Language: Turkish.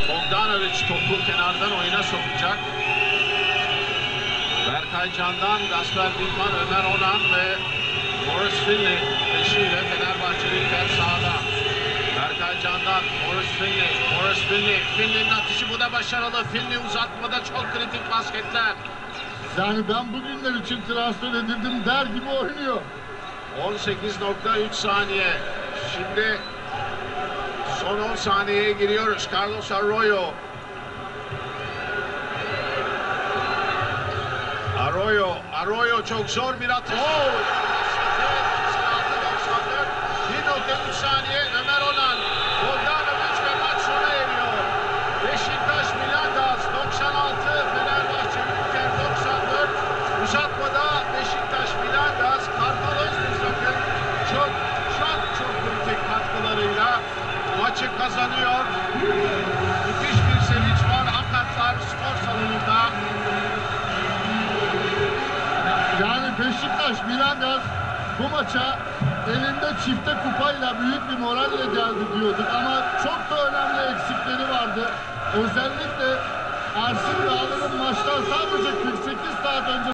Bogdanovic topu kenardan oyuna sokacak. Berkay Can'dan Gasper Bigman, Ömer Onan ve Morris Finley peşiyle Fenerbahçeli İlker sahada. Berkay Can'dan Morris Finley. Finley'nin atışı bu da başarılı. Finley uzatmada çok kritik basketler. Yani ben bugünler için transfer edildim der gibi oynuyor. 18.3 saniye. Şimdi son 10 saniyeye giriyoruz. Carlos Arroyo. Arroyo çok zor bir atış. 1.3 saniye. Ömer Onan. Bogdanovic ve maç sona eriyor. Beşiktaş Milandas 96, Fenerbahçe Ülker 94. Uzatmada Beşiktaş Milandas Kartal Özmuzak'ın çok kritik katkılarıyla maçı kazanıyor. Müthiş bir sevinç var Akatlar Spor Salonu'nda. Yani Beşiktaş Milandas bu maça elinde çifte kupayla büyük bir moralle geldi diyorduk ama çok da önemli eksikleri vardı. Özellikle Ersin Dağlı'nın maçtan sadece 48 saat önce